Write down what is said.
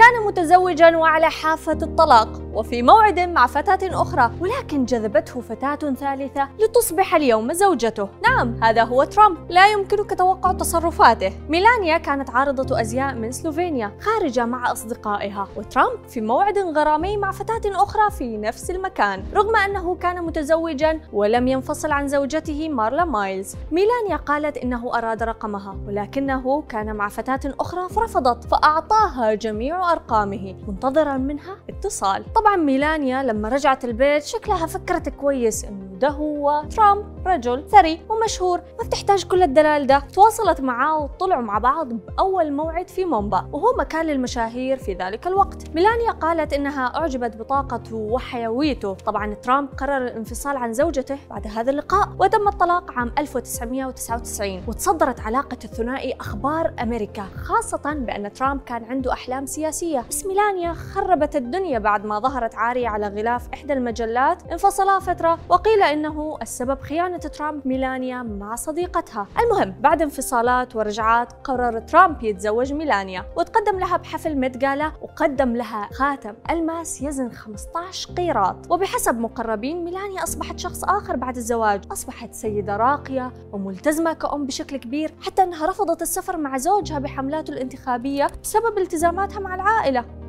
كان متزوجا وعلى حافة الطلاق وفي موعد مع فتاة أخرى، ولكن جذبته فتاة ثالثة لتصبح اليوم زوجته. نعم، هذا هو ترامب، لا يمكنك توقع تصرفاته. ميلانيا كانت عارضة أزياء من سلوفينيا خارجة مع أصدقائها، وترامب في موعد غرامي مع فتاة أخرى في نفس المكان، رغم أنه كان متزوجا ولم ينفصل عن زوجته مارلا مايلز. ميلانيا قالت إنه أراد رقمها، ولكنه كان مع فتاة أخرى فرفضت، فأعطاها جميع أرقامه منتظرا منها اتصال. طبعا ميلانيا لما رجعت البيت شكلها فكرت كويس إنه ده هو ترامب، رجل ثري ومشهور، ما بتحتاج كل الدلال ده. تواصلت معاه وطلعوا مع بعض بأول موعد في مومبا، وهو مكان للمشاهير في ذلك الوقت. ميلانيا قالت إنها أعجبت بطاقته وحيويته. طبعا ترامب قرر الانفصال عن زوجته بعد هذا اللقاء، وتم الطلاق عام 1999. وتصدرت علاقة الثنائي أخبار أمريكا، خاصة بأن ترامب كان عنده أحلام سياسية، بس ميلانيا خربت الدنيا بعد ما ظهرت عارية على غلاف إحدى المجلات. انفصلا فترة، وقيل إنه السبب خيانة ترامب ميلانيا مع صديقتها. المهم، بعد انفصالات ورجعات قرر ترامب يتزوج ميلانيا، وتقدم لها بحفل ميت غالا، وقدم لها خاتم ألماس يزن 15 قيراط. وبحسب مقربين ميلانيا أصبحت شخص آخر بعد الزواج، أصبحت سيدة راقية وملتزمة كأم بشكل كبير، حتى أنها رفضت السفر مع زوجها بحملاته الانتخابية بسبب التزاماتها مع العائلة.